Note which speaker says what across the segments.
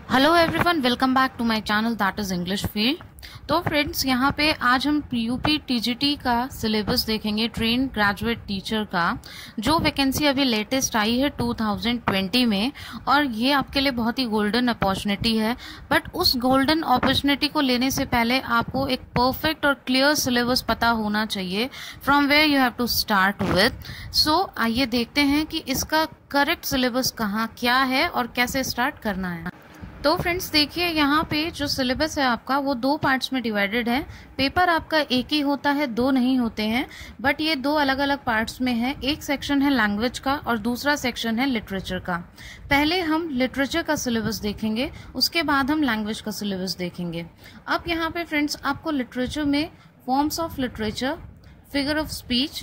Speaker 1: Hello everyone, welcome back to my channel that is English field. तो friends, यहाँ पे आज हम यूपी टीजीटी का सिलेबस देखेंगे, ट्रेन ग्रेजुएट टीचर का, जो वैकेंसी अभी लेटेस्ट आई है 2020 में। और ये आपके लिए बहुत ही गोल्डन अपॉर्चुनिटी है। बट उस गोल्डन अपॉर्चुनिटी को लेने से पहले आपको एक परफेक्ट और क्लियर सिलेबस पता होना चाहिए, from where you have to start with. So आइए देखते हैं कि इसका करेक्ट सिलेबस कहाँ क्या है और कैसे स्टार्ट करना है। तो फ्रेंड्स देखिए, यहाँ पे जो सिलेबस है आपका वो दो पार्ट्स में डिवाइडेड है। पेपर आपका एक ही होता है, दो नहीं होते हैं, बट ये दो अलग अलग पार्ट्स में है। एक सेक्शन है लैंग्वेज का और दूसरा सेक्शन है लिटरेचर का। पहले हम लिटरेचर का सिलेबस देखेंगे, उसके बाद हम लैंग्वेज का सिलेबस देखेंगे। अब यहाँ पे फ्रेंड्स आपको लिटरेचर में forms of literature, figure of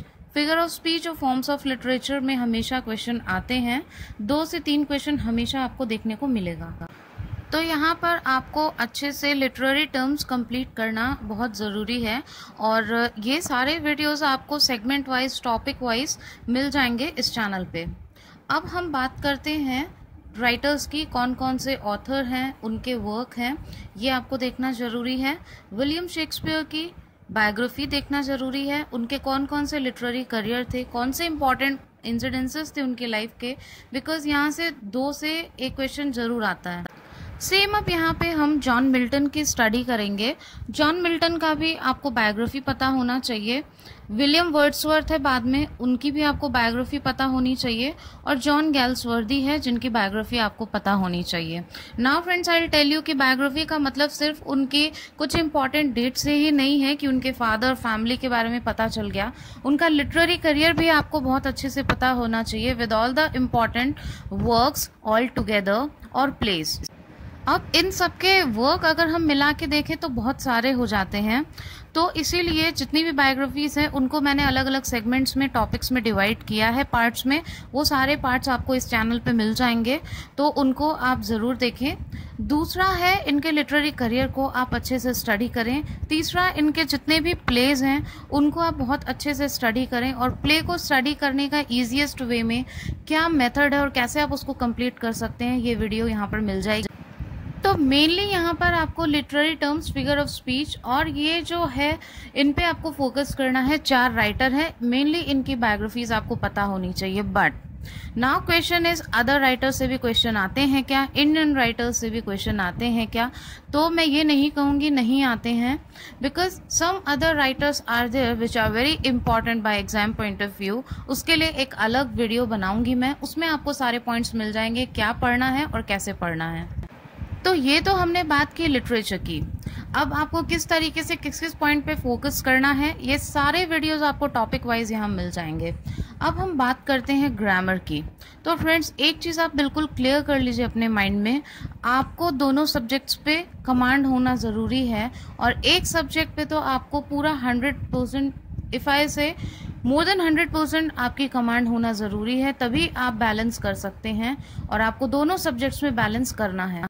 Speaker 1: speech और फॉर्म्स ऑफ लिटरेचर में हमेशा क्वेश्चन आते हैं। 2 से 3 क्वेश्चन हमेशा आपको देखने को मिलेगा। तो यहाँ पर आपको अच्छे से लिटरेरी टर्म्स कंप्लीट करना बहुत ज़रूरी है, और ये सारे वीडियोस आपको सेगमेंट वाइज, टॉपिक वाइज मिल जाएंगे इस चैनल पे। अब हम बात करते हैं राइटर्स की, कौन कौन से ऑथर हैं, उनके वर्क हैं, ये आपको देखना ज़रूरी है। विलियम शेक्सपियर की बायोग्राफी देखना ज़रूरी है, उनके कौन कौन से लिटरेरी करियर थे, कौन से इंपॉर्टेंट इंसिडेंसेस थे उनके लाइफ के, बिकॉज यहाँ से 2 से 1 क्वेश्चन ज़रूर आता है। सेम अब यहाँ पे हम जॉन मिल्टन की स्टडी करेंगे। जॉन मिल्टन का भी आपको बायोग्राफी पता होना चाहिए। विलियम वर्ड्सवर्थ है बाद में, उनकी भी आपको बायोग्राफी पता होनी चाहिए। और जॉन गैल्सवर्दी है जिनकी बायोग्राफी आपको पता होनी चाहिए। Now friends, I will tell you कि बायोग्राफी का मतलब सिर्फ उनके कुछ इंपॉर्टेंट डेट से ही नहीं है कि उनके फादर, फैमिली के बारे में पता चल गया। उनका लिटरेरी करियर भी आपको बहुत अच्छे से पता होना चाहिए, with all the important works all together और प्लेस। अब इन सब के वर्क अगर हम मिला के देखें तो बहुत सारे हो जाते हैं। तो इसीलिए जितनी भी बायोग्राफीज हैं उनको मैंने अलग अलग सेगमेंट्स में, टॉपिक्स में डिवाइड किया है, पार्ट्स में। वो सारे पार्ट्स आपको इस चैनल पे मिल जाएंगे, तो उनको आप ज़रूर देखें। दूसरा है, इनके लिटरेरी करियर को आप अच्छे से स्टडी करें। तीसरा, इनके जितने भी प्लेज हैं उनको आप बहुत अच्छे से स्टडी करें, और प्ले को स्टडी करने का ईजिएस्ट वे में क्या मेथड है और कैसे आप उसको कंप्लीट कर सकते हैं, ये वीडियो यहाँ पर मिल जाएगी। तो मेनली यहाँ पर आपको literary terms, figure of speech और ये जो है, इन पे आपको फोकस करना है। 4 राइटर है, मेनली इनकी बायोग्राफीज आपको पता होनी चाहिए। But now question is, other writer से भी क्वेश्चन आते हैं क्या, इंडियन राइटर्स से भी क्वेश्चन आते हैं क्या? तो मैं ये नहीं कहूँगी नहीं आते हैं, because some other writers are there which are very important by exam point of view. उसके लिए एक अलग वीडियो बनाऊंगी मैं, उसमें आपको सारे पॉइंट्स मिल जाएंगे, क्या पढ़ना है और कैसे पढ़ना है। तो ये तो हमने बात की लिटरेचर की। अब आपको किस तरीके से किस किस पॉइंट पे फोकस करना है, ये सारे वीडियोस आपको टॉपिक वाइज यहाँ मिल जाएंगे। अब हम बात करते हैं ग्रामर की। तो फ्रेंड्स, एक चीज़ आप बिल्कुल क्लियर कर लीजिए अपने माइंड में, आपको दोनों सब्जेक्ट्स पे कमांड होना ज़रूरी है। और एक सब्जेक्ट पे तो आपको पूरा 100%, इफ़ आई से मोर देन 100% आपकी कमांड होना ज़रूरी है, तभी आप बैलेंस कर सकते हैं। और आपको दोनों सब्जेक्ट्स में बैलेंस करना है।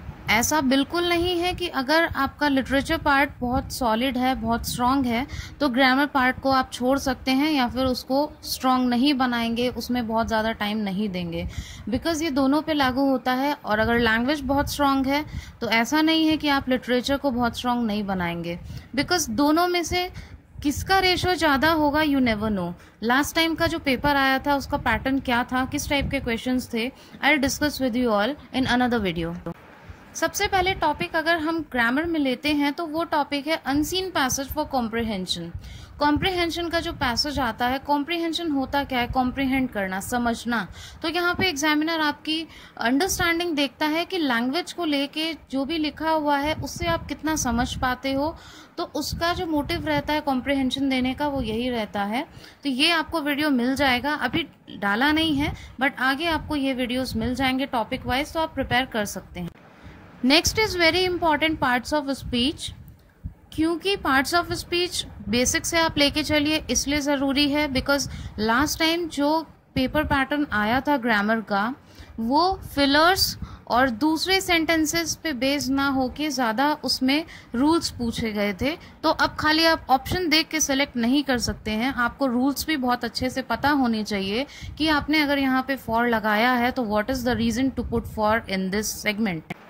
Speaker 1: ऐसा बिल्कुल नहीं है कि अगर आपका लिटरेचर पार्ट बहुत सॉलिड है, बहुत स्ट्रांग है, तो ग्रामर पार्ट को आप छोड़ सकते हैं या फिर उसको स्ट्रांग नहीं बनाएंगे, उसमें बहुत ज़्यादा टाइम नहीं देंगे, बिकॉज ये दोनों पे लागू होता है। और अगर लैंग्वेज बहुत स्ट्रांग है तो ऐसा नहीं है कि आप लिटरेचर को बहुत स्ट्रांग नहीं बनाएंगे, बिकॉज दोनों में से किसका रेशो ज़्यादा होगा, you never know. Last time का जो पेपर आया था उसका पैटर्न क्या था, किस टाइप के क्वेश्चंस थे, I will discuss with you all in another video. सबसे पहले टॉपिक अगर हम ग्रामर में लेते हैं तो वो टॉपिक है unseen passage for comprehension. Comprehension का जो पैसेज आता है, कॉम्प्रिहेंशन होता क्या है, कॉम्प्रिहेंड करना, समझना। तो यहाँ पे एग्जामिनर आपकी अंडरस्टैंडिंग देखता है कि लैंग्वेज को लेके जो भी लिखा हुआ है उससे आप कितना समझ पाते हो। तो उसका जो मोटिव रहता है कॉम्प्रिहेंशन देने का, वो यही रहता है। तो ये आपको वीडियो मिल जाएगा, अभी डाला नहीं है बट आगे आपको ये वीडियोज मिल जाएंगे टॉपिक वाइज, तो आप प्रिपेयर कर सकते हैं। Next is very important parts of speech. क्योंकि पार्ट्स ऑफ स्पीच बेसिक से आप लेके चलिए, इसलिए ज़रूरी है बिकॉज लास्ट टाइम जो पेपर पैटर्न आया था ग्रामर का, वो फिलर्स और दूसरे सेंटेंसेस पे बेस ना होके ज़्यादा उसमें रूल्स पूछे गए थे। तो अब खाली आप ऑप्शन देख के सेलेक्ट नहीं कर सकते हैं, आपको रूल्स भी बहुत अच्छे से पता होने चाहिए कि आपने अगर यहाँ पे फॉर लगाया है तो what is the reason to put for in this segment.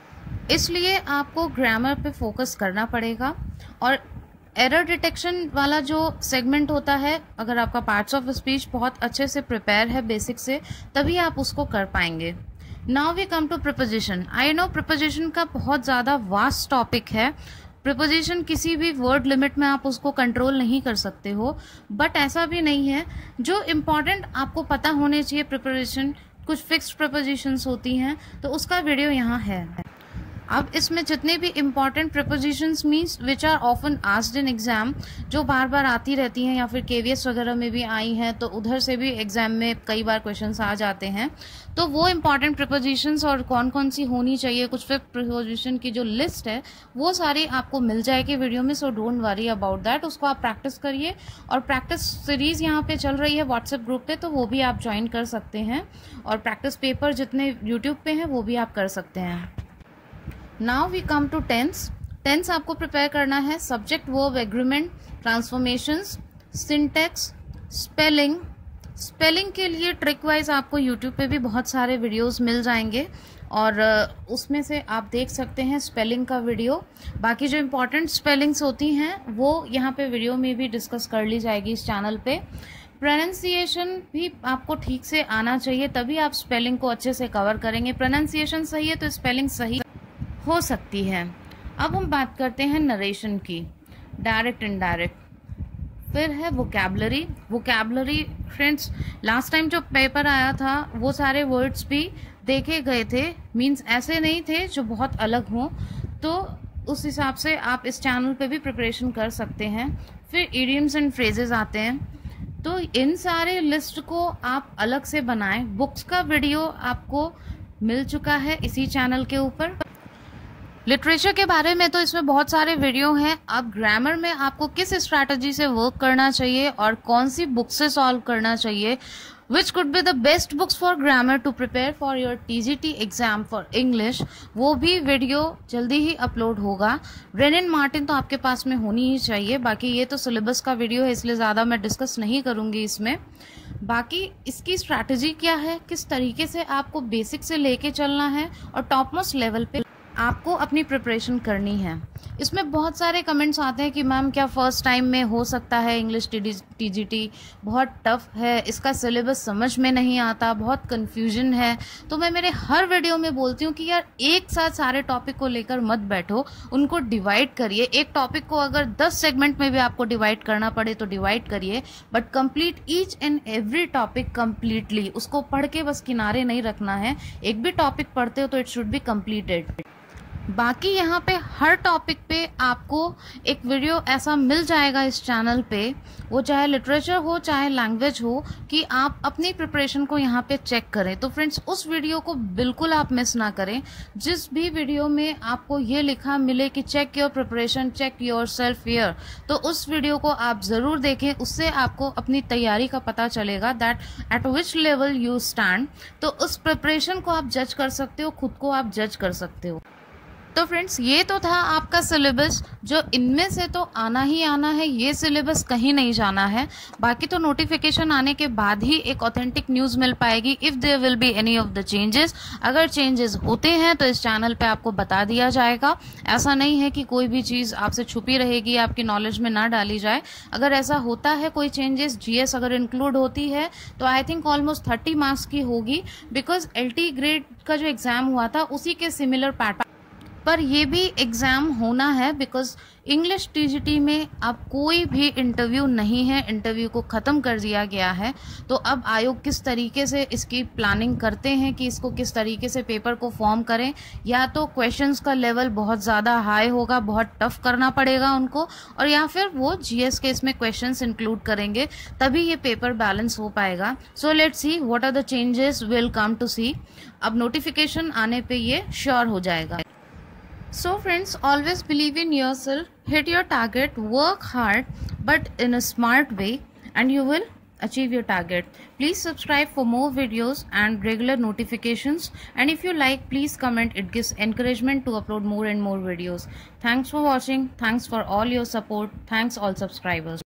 Speaker 1: इसलिए आपको ग्रामर पे फोकस करना पड़ेगा। और एरर डिटेक्शन वाला जो सेगमेंट होता है, अगर आपका पार्ट्स ऑफ स्पीच बहुत अच्छे से प्रिपेयर है बेसिक से, तभी आप उसको कर पाएंगे। Now we come to preposition. I know preposition का बहुत ज़्यादा वास्ट टॉपिक है। प्रिपोजिशन किसी भी वर्ड लिमिट में आप उसको कंट्रोल नहीं कर सकते हो, बट ऐसा भी नहीं है। जो इम्पॉर्टेंट आपको पता होने चाहिए प्रिपोजिशन, कुछ फिक्स्ड प्रिपोजिशंस होती हैं, तो उसका वीडियो यहाँ है। अब इसमें जितने भी important prepositions means which are often asked in exam, जो बार बार आती रहती हैं या फिर केवीएस वगैरह में भी आई हैं, तो उधर से भी एग्जाम में कई बार क्वेश्चंस आ जाते हैं। तो वो इम्पॉर्टेंट प्रिपोजिशंस और कौन कौन सी होनी चाहिए, कुछ फिक्स्ड प्रिपोजिशन की जो लिस्ट है वो सारी आपको मिल जाएगी वीडियो में। So don't worry about that, उसको आप प्रैक्टिस करिए। और प्रैक्टिस सीरीज यहाँ पे चल रही है व्हाट्सएप ग्रुप पे, तो वो भी आप ज्वाइन कर सकते हैं। और प्रैक्टिस पेपर जितने यूट्यूब पे हैं वो भी आप कर सकते हैं। Now we come to tense. Tense आपको प्रिपेयर करना है subject, verb, agreement, transformations, syntax, spelling. Spelling के लिए ट्रिक वाइज आपको यूट्यूब पे भी बहुत सारे वीडियोस मिल जाएंगे और उसमें से आप देख सकते हैं स्पेलिंग का वीडियो। बाकी जो इम्पोर्टेंट स्पेलिंग्स होती हैं वो यहाँ पे वीडियो में भी डिस्कस कर ली जाएगी इस चैनल पे। प्रोनाउंसिएशन भी आपको ठीक से आना चाहिए, तभी आप स्पेलिंग को अच्छे से कवर करेंगे। प्रोनाउंसिएशन सही है तो स्पेलिंग सही हो सकती है। अब हम बात करते हैं नरेशन की, डायरेक्ट इनडायरेक्ट। फिर है vocabulary. Vocabulary friends, last time जो पेपर आया था वो सारे वर्ड्स भी देखे गए थे, मींस ऐसे नहीं थे जो बहुत अलग हों, तो उस हिसाब से आप इस चैनल पे भी प्रिपरेशन कर सकते हैं। फिर इडियम्स एंड फ्रेजेस आते हैं, तो इन सारे लिस्ट को आप अलग से बनाएं। बुक्स का वीडियो आपको मिल चुका है इसी चैनल के ऊपर। लिटरेचर के बारे में तो इसमें बहुत सारे वीडियो हैं। अब ग्रामर में आपको किस स्ट्रैटेजी से वर्क करना चाहिए और कौन सी बुक से सॉल्व करना चाहिए, which could be the best books for grammar to prepare for your TGT exam for English, वो भी वीडियो जल्दी ही अपलोड होगा। ब्रेनन मार्टिन तो आपके पास में होनी ही चाहिए। बाकी ये तो सिलेबस का वीडियो है, इसलिए ज़्यादा मैं डिस्कस नहीं करूँगी इसमें। बाकी इसकी स्ट्रैटेजी क्या है, किस तरीके से आपको बेसिक से लेके चलना है और टॉप मोस्ट लेवल पे आपको अपनी प्रिपरेशन करनी है। इसमें बहुत सारे कमेंट्स आते हैं कि मैम क्या फर्स्ट टाइम में हो सकता है इंग्लिश टीजीटी, बहुत टफ है, इसका सिलेबस समझ में नहीं आता, बहुत कंफ्यूजन है। तो मैं मेरे हर वीडियो में बोलती हूँ कि यार एक साथ सारे टॉपिक को लेकर मत बैठो, उनको डिवाइड करिए। एक टॉपिक को अगर 10 सेगमेंट में भी आपको डिवाइड करना पड़े तो डिवाइड करिए, but complete each and every topic completely. उसको पढ़ के बस किनारे नहीं रखना है, एक भी टॉपिक पढ़ते हो तो इट शुड बी कंप्लीटेड। बाकी यहाँ पे हर टॉपिक पे आपको एक वीडियो ऐसा मिल जाएगा इस चैनल पे, वो चाहे लिटरेचर हो चाहे लैंग्वेज हो, कि आप अपनी प्रिपरेशन को यहाँ पे चेक करें। तो फ्रेंड्स उस वीडियो को बिल्कुल आप मिस ना करें। जिस भी वीडियो में आपको ये लिखा मिले कि check your preparation, check your self here, तो उस वीडियो को आप ज़रूर देखें। उससे आपको अपनी तैयारी का पता चलेगा that at which level you stand. तो उस प्रिपरेशन को आप जज कर सकते हो, खुद को आप जज कर सकते हो। तो फ्रेंड्स ये तो था आपका सिलेबस, जो इनमें से तो आना ही आना है, ये सिलेबस कहीं नहीं जाना है। बाकी तो नोटिफिकेशन आने के बाद ही एक ऑथेंटिक न्यूज़ मिल पाएगी if there will be any of the changes. अगर चेंजेस होते हैं तो इस चैनल पे आपको बता दिया जाएगा। ऐसा नहीं है कि कोई भी चीज़ आपसे छुपी रहेगी, आपकी नॉलेज में ना डाली जाए। अगर ऐसा होता है कोई चेंजेस, जीएस अगर इंक्लूड होती है तो आई थिंक ऑलमोस्ट 30 मार्क्स की होगी, बिकॉज एलटी ग्रेड का जो एग्ज़ाम हुआ था उसी के सिमिलर पैटर्न पर ये भी एग्ज़ाम होना है, बिकॉज इंग्लिश टीजीटी में अब कोई भी इंटरव्यू नहीं है, इंटरव्यू को ख़त्म कर दिया गया है। तो अब आयोग किस तरीके से इसकी प्लानिंग करते हैं कि इसको किस तरीके से पेपर को फॉर्म करें, या तो क्वेश्चंस का लेवल बहुत ज़्यादा हाई होगा, बहुत टफ करना पड़ेगा उनको, और या फिर वो जीएस के इसमें क्वेश्चंस इंक्लूड करेंगे, तभी ये पेपर बैलेंस हो पाएगा। So let's see what are the changes will come to see. अब नोटिफिकेशन आने पे ये श्योर हो जाएगा। So friends, always believe in yourself, hit your target, work hard but in a smart way, and you will achieve your target. Please subscribe for more videos and regular notifications, and if you like, please comment. It gives encouragement to upload more and more videos. Thanks for watching. Thanks for all your support. Thanks all subscribers.